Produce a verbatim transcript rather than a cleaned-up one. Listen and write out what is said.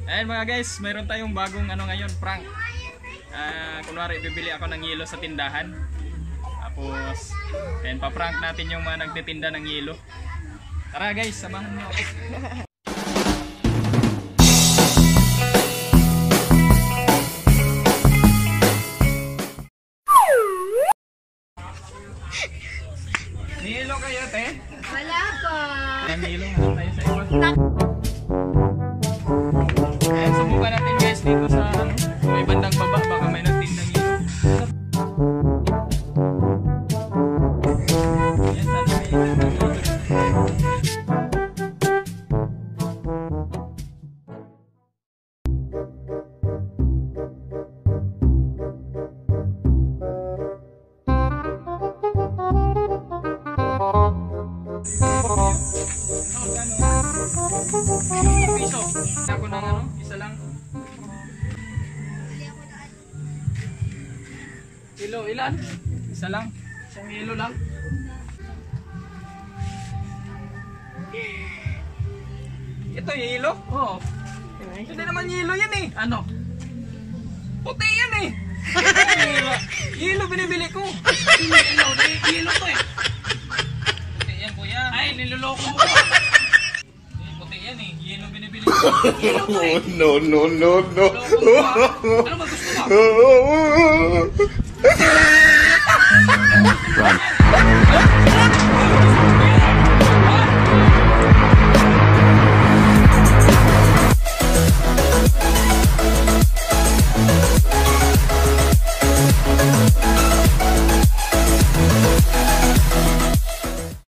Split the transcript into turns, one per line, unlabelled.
Ayan mga guys, meron tayong bagong ano ngayon, prank. Uh, kunwari, bibili ako ng yelo sa tindahan. Tapos, ayan, pa-prank natin yung mga nagtitinda ng yelo. Tara guys, samahan nyo ako. Nilo kayo, te?
Wala po.
Ayan, nilo tayo sa iba. Ayan, subukan natin guys dito sa may bandang baba. Baka may nagtindang nilo. Ayan, sana may nagtindang nilo. Piso. Ako ng ano, isa lang. Kilo, ilan? Isa lang. Isang kilo lang. Ito yung hilo? Oo. Hindi naman hilo yan eh. Ano? Puti yan eh. Hilo binibili ko. Hilo, hilo to eh. Puti yan kuya. Ay, niloloko mo. Yan eh, yelo binibili ko. Yelo to eh.
No, no, no, no.
Ano ba gusto mo?